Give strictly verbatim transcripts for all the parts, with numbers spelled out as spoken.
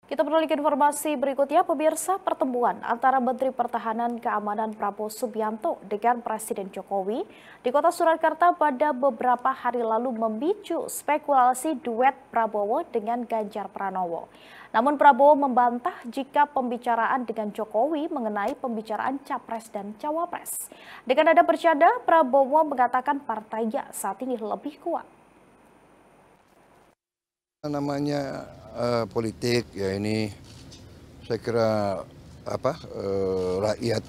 Kita beralih ke informasi berikutnya, pemirsa. Pertemuan antara Menteri Pertahanan Keamanan Prabowo Subianto dengan Presiden Jokowi di Kota Surakarta pada beberapa hari lalu memicu spekulasi duet Prabowo dengan Ganjar Pranowo. Namun Prabowo membantah jika pembicaraan dengan Jokowi mengenai pembicaraan Capres dan Cawapres. Dengan nada bercanda, Prabowo mengatakan partainya saat ini lebih kuat. Namanya uh, politik ya, ini saya kira apa uh, rakyat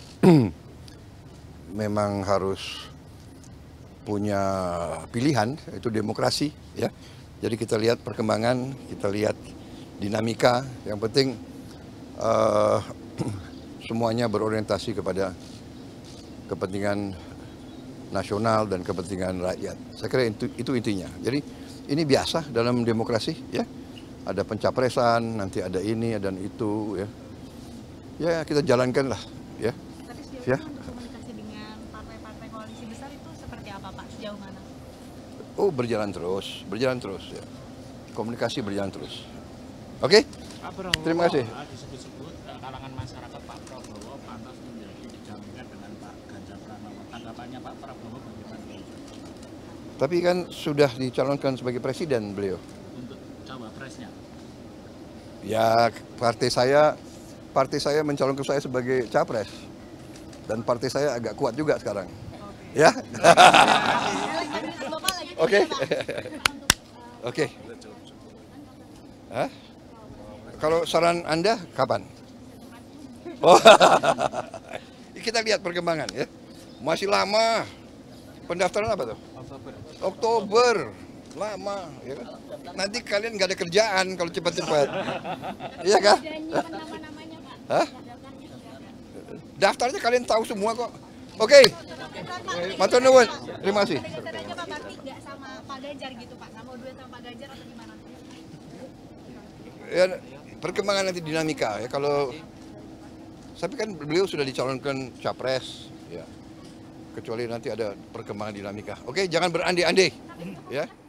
memang harus punya pilihan, itu demokrasi ya. Jadi kita lihat perkembangan, kita lihat dinamika, yang penting uh, semuanya berorientasi kepada kepentingan nasional dan kepentingan rakyat. Saya kira itu, itu intinya. Jadi ini biasa dalam demokrasi ya. Ada pencapresan, nanti ada ini dan itu ya. Ya kita jalankan lah ya. Tapi sejauh ya. ini untuk komunikasi dengan partai-partai koalisi besar itu seperti apa Pak? Sejauh mana? Oh berjalan terus, berjalan terus ya. Komunikasi berjalan terus. Oke? Pak Prabowo, terima kasih. Disebut-sebut kalangan masyarakat Pak Prabowo pantas menjadi penjamingan dengan Pak Ganjar Pranowo. Tanggapannya Pak Prabowo bagaimana? Tapi kan sudah dicalonkan sebagai presiden beliau. Untuk cawapresnya? Ya partai saya, partai saya mencalonkan saya sebagai capres. Dan partai saya agak kuat juga sekarang. Okay. Ya? Oke. Oke. Hah? Kalau saran Anda kapan? Oh, kita lihat perkembangan ya. Masih lama. Pendaftaran apa tuh? Oktober. Oktober. Lama. Ya kan? Nanti kalian nggak ada kerjaan kalau cepat-cepat. Iya kan? Hah? Daftarnya kalian tahu semua kok. Oke. Matur nuwun. Terima kasih. Pak Bakti nggak sama Pak Ganjar gitu Pak? Nggak mau duet sama Pak Ganjar atau gimana? Ya, perkembangan nanti dinamika ya. Kalau tapi kan beliau sudah dicalonkan capres ya. Kecuali nanti ada perkembangan dinamika. Oke, jangan berandai-andai ya.